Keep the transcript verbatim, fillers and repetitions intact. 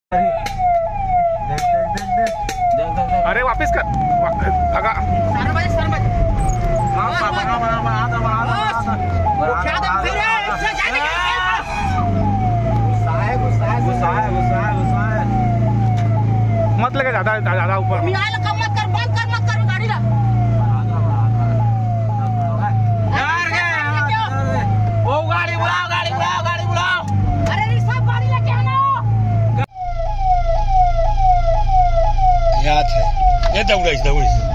अरे वापस कर भगा मत लगे ज्यादा ज्यादा ऊपर ये दौड़े दौड़े